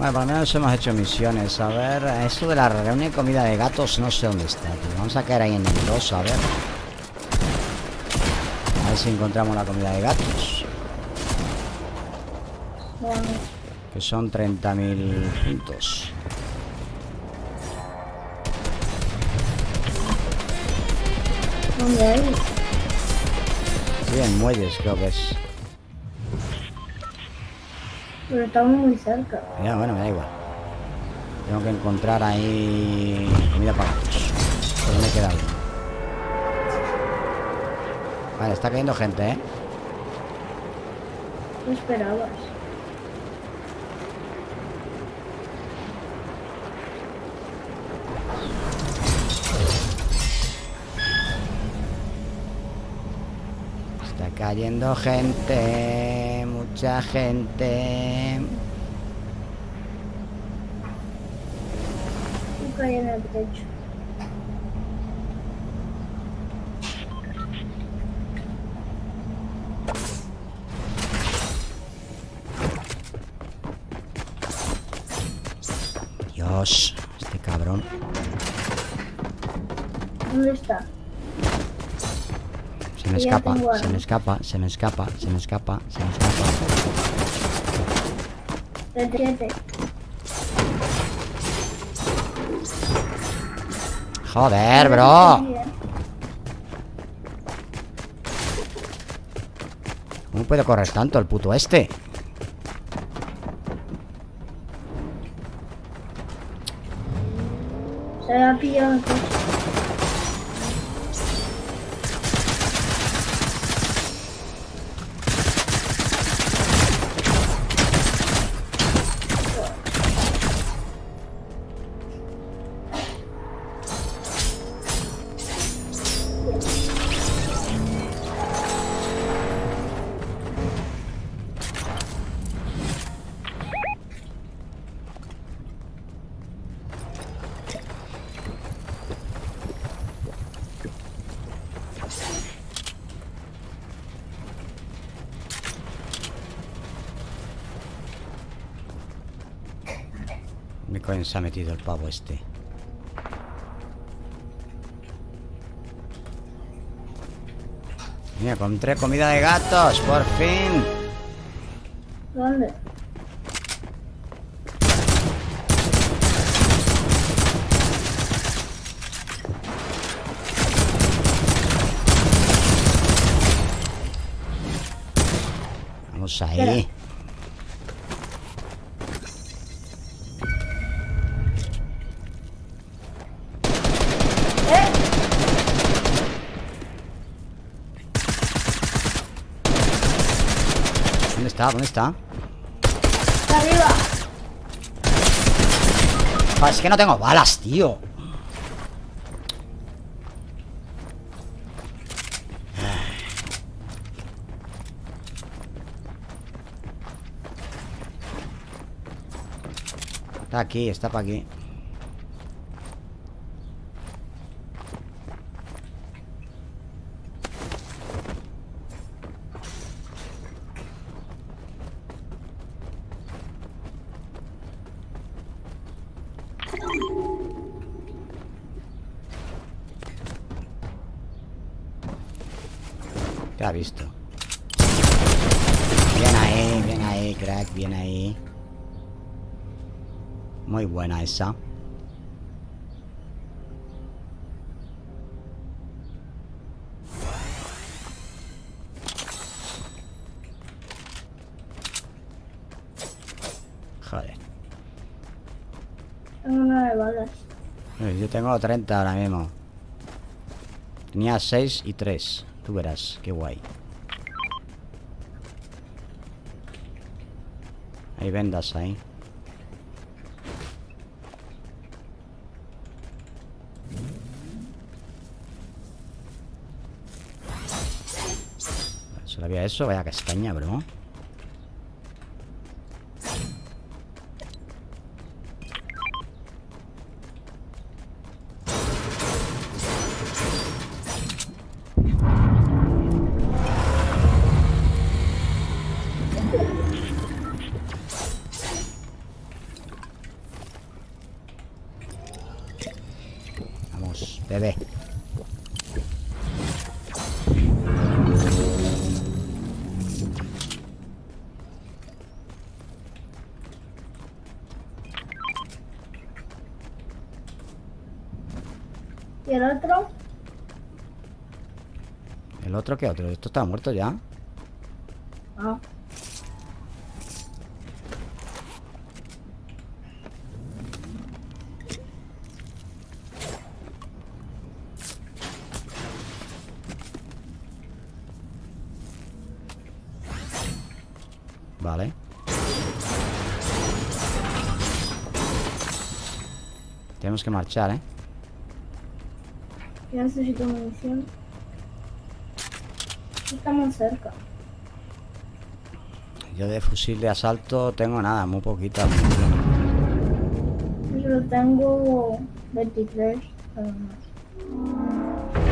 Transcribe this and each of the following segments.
Bueno, por lo menos hemos hecho misiones. A ver, esto de la reunión y comida de gatos no sé dónde está, tío. Vamos a caer ahí en el 2, a ver. A ver si encontramos la comida de gatos. Bueno, Que son 30.000 puntos. ¿dónde hay? Sí, en muelles creo que es. Pero estamos muy cerca. Ya, bueno, me da igual. Tengo que encontrar ahí comida para gatos. Pero me queda uno. Vale, está cayendo gente, ¿eh? ¿Qué esperabas? Está cayendo gente. Mucha gente. Y caí en el techo. Dios, este cabrón. ¿Dónde está? Se me Ya escapa, tengo se me arma. escapa, se me escapa, se me escapa, se me escapa. 37. Joder, bro. ¿Cómo puede correr tanto el puto este? Se había pillado el coche. ¿Dónde coño se ha metido el pavo este? Mira, encontré comida de gatos, por fin. ¿Dónde? Vamos ahí. ¿Dónde está? ¿Dónde está? ¡Está arriba! Ah, es que no tengo balas, tío. Está aquí, está para aquí. Te ha visto. Bien ahí, crack, bien ahí. Muy buena esa. Joder. Tengo 9 balas. Yo tengo 30 ahora mismo. Tenía 6 y 3. Tú verás, qué guay. Hay vendas ahí. Solo había eso, vaya castaña, bro. bebé. ¿Y el otro? ¿El otro qué otro? ¿Esto está muerto ya? Ah. Vale. Tenemos que marchar, ¿eh? Yo necesito munición. Estamos cerca. Yo de fusil de asalto tengo nada, muy poquita munición. Yo solo tengo 23. Nada más.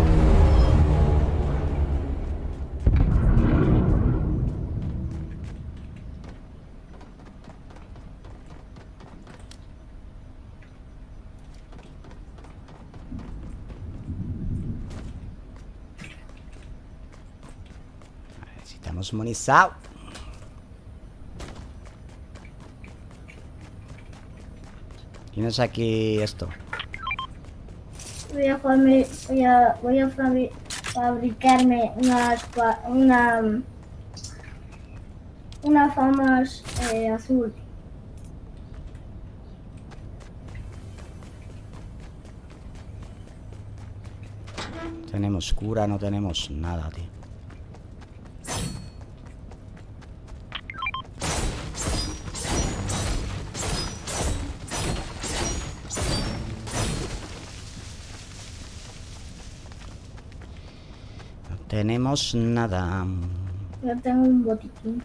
Necesitamos munizado. ¿Tienes aquí esto? Voy a fabricarme una famas azul. Tenemos cura, no tenemos nada, tío. No tenemos nada. Yo tengo un botiquín.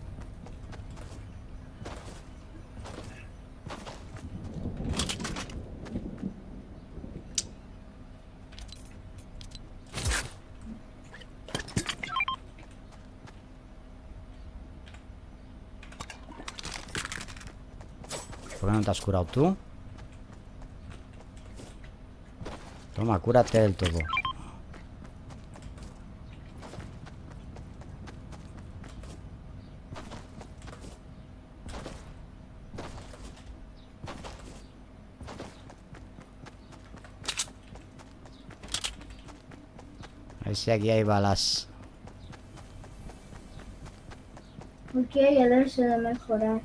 ¿Por qué no te has curado tú? Toma, cúrate del todo. A ver si aquí hay balas. Porque hay el S de mejorar.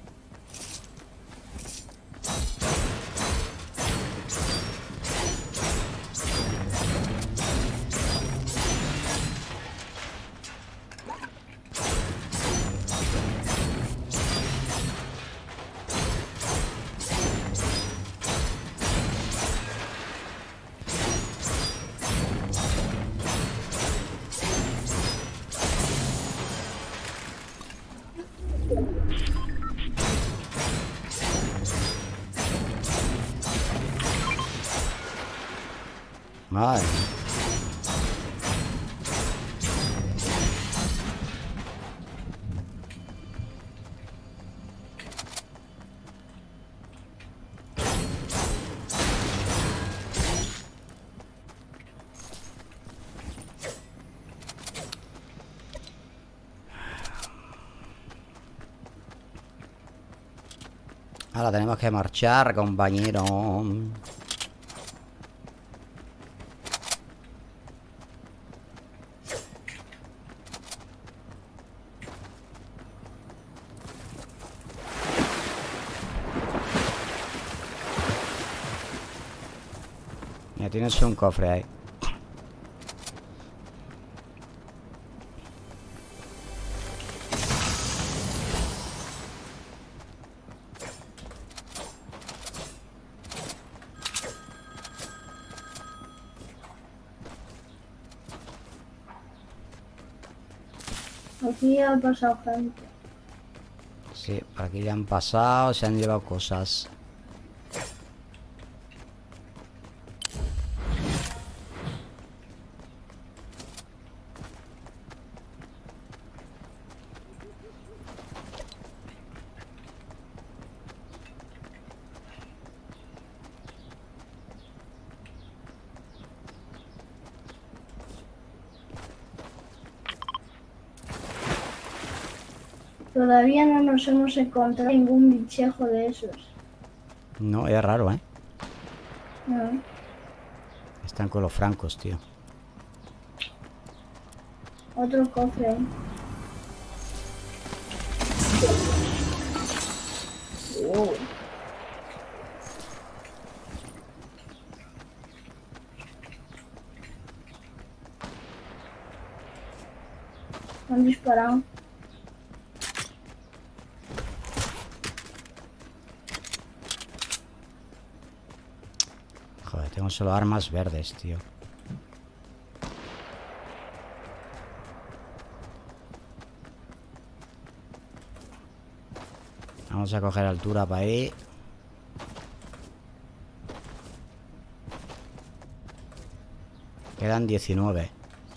Vale. Ahora tenemos que marchar, compañero. Ya tienes un cofre ahí. Aquí ha pasado gente. Sí, por aquí ya han pasado, se han llevado cosas. Todavía no nos hemos encontrado ningún bichejo de esos. No, es raro, ¿eh? No. Están con los francos, tío. Otro cofre. Wow. Me han disparado. Joder, tengo solo armas verdes, tío. Vamos a coger altura para ahí. Quedan 19.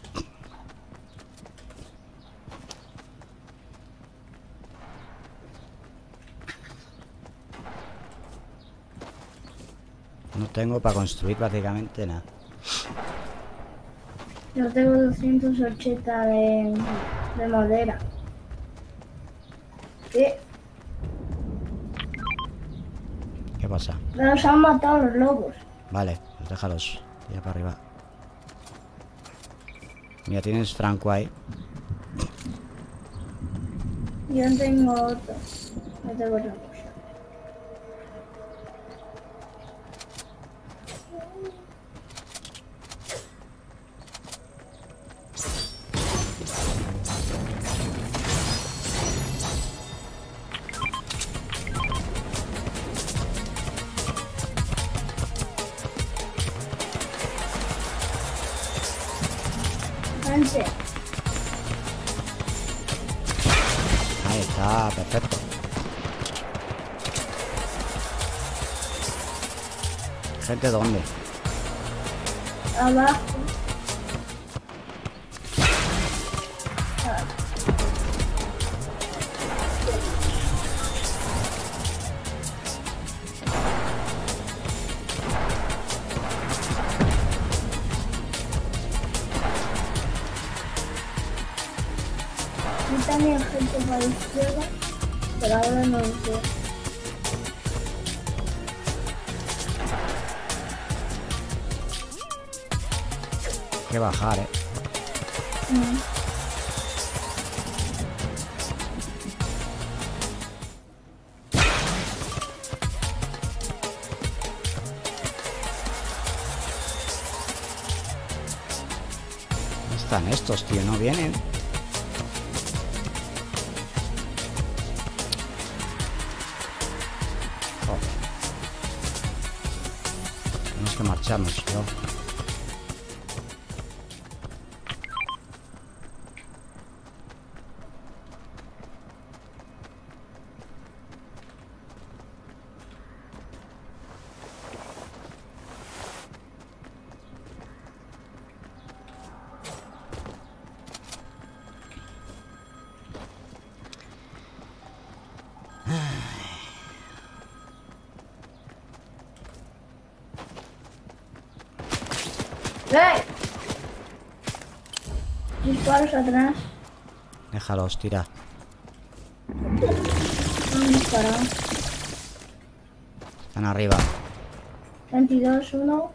No tengo para construir prácticamente nada. Yo tengo 280 de madera. ¿Qué? ¿Qué pasa? Nos han matado los lobos. Vale, pues déjalos. Tira para arriba. Mira, tienes Franco ahí. Yo tengo otro. No tengo otra cosa. Avance. Ahí está, perfecto. ¿Gente dónde? Abajo. Y también gente para la izquierda, pero ahora no lo sé. Hay que bajar, ¿eh? ¿Dónde están estos, tío? No vienen. Joder. Tenemos que marcharnos, ¿no? ¡Hey! Disparos atrás. Déjalos, tira. Han disparado. Están arriba. 22, 1.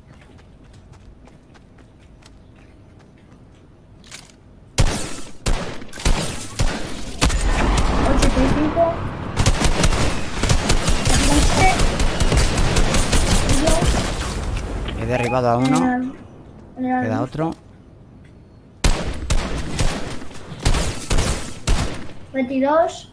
He derribado a uno. Queda otro. 22.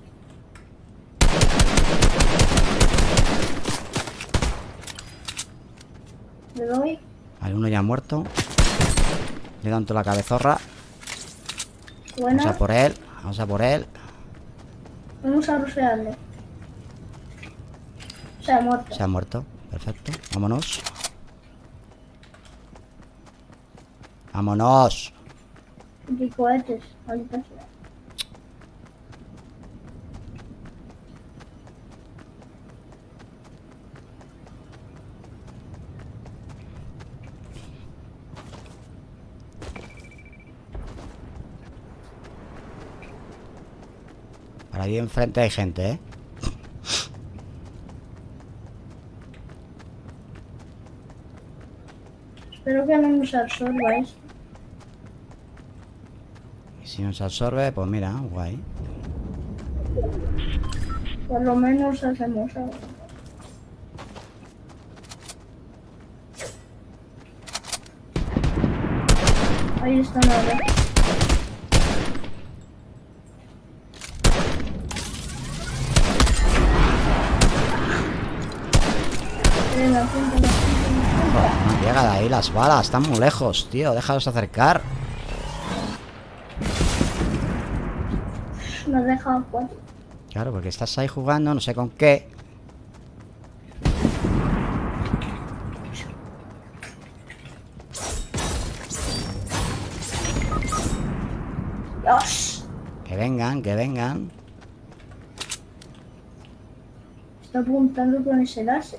Le doy. Vale, uno ya muerto. Le dan toda la cabezorra. Buena. Vamos a por él. Vamos a por él. Vamos a rushearle. Se ha muerto. Se ha muerto. Perfecto. Vámonos. Vámonos. Y cohetes. Ahorita sea. Por ahí enfrente hay gente, ¿eh? Espero que no nos absorba esto. Y si nos absorbe, pues mira, guay. Por lo menos hacemos algo. Ahí están ahora. Venga, apunta. No llega de ahí las balas, están muy lejos, tío. Déjalos acercar. Me has dejado 4. Claro, porque estás ahí jugando, no sé con qué. Dios. Que vengan, que vengan. Está apuntando con ese láser.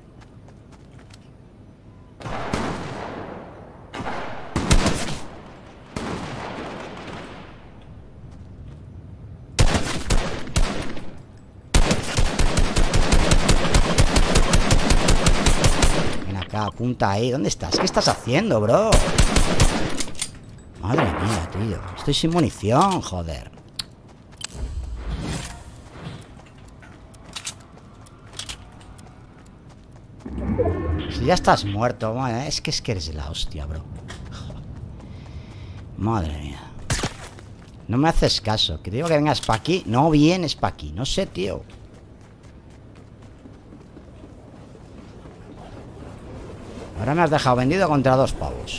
Ven acá, apunta ahí. ¿Dónde estás? ¿Qué estás haciendo, bro? Madre mía, tío. Estoy sin munición, joder. Si ya estás muerto, madre, es que eres la hostia, bro. Madre mía. No me haces caso. Que te digo que vengas para aquí. No vienes para aquí. No sé, tío. Ahora me has dejado vendido contra 2 pavos.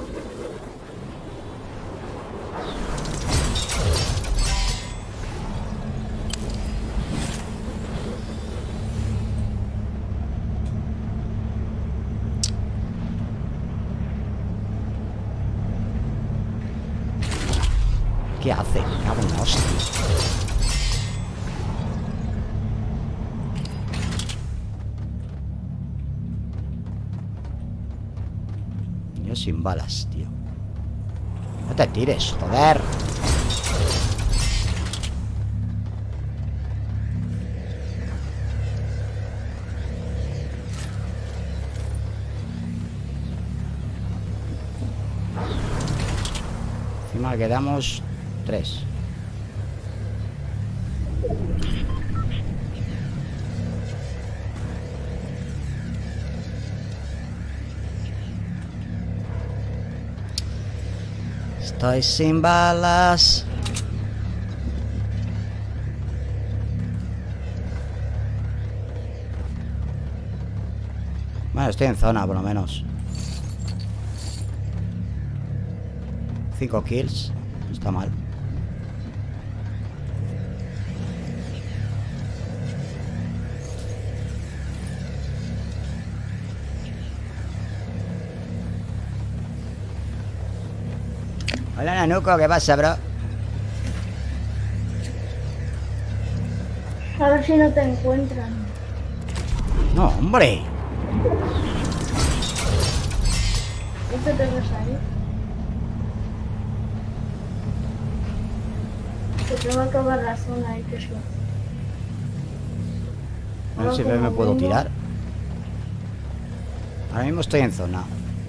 ¿Qué hace? Me cago en la hostia. Yo sin balas, tío. No te tires, joder. Encima quedamos 3. Estoy sin balas. Bueno, estoy en zona, por lo menos. 5 kills. No está mal. Hola, Nanuco, ¿qué pasa, bro? A ver si no te encuentran. No, hombre. ¿Este te vas a ir? Que te va a acabar la zona ahí, que es lo... A ver si me puedo tirar. Ahora mismo estoy en zona.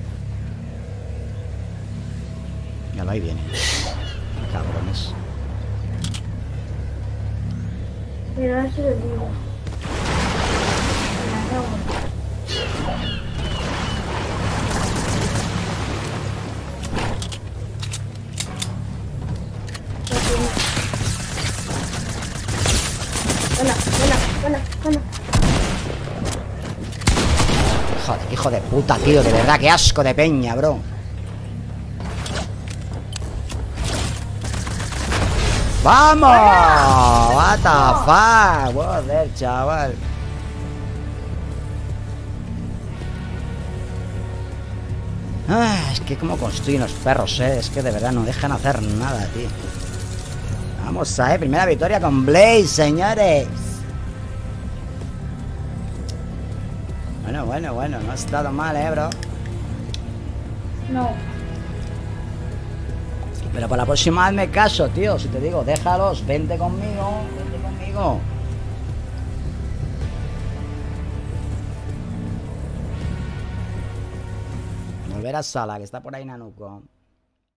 Míralo, ahí viene. Cabrones. Mira, ese es el libro. Hola. Joder, hijo de puta, tío. De verdad, qué asco de peña, bro. ¡Vamos! What the fuck. Joder, chaval. Es que como construyen los perros, es que de verdad no dejan hacer nada, tío. Vamos a ver, primera victoria con Blaze, señores. Bueno, no ha estado mal, bro. No. Pero para la próxima hazme caso, tío. Si te digo, déjalos, vente conmigo amigo. Volver a sala, que está por ahí Nanuco.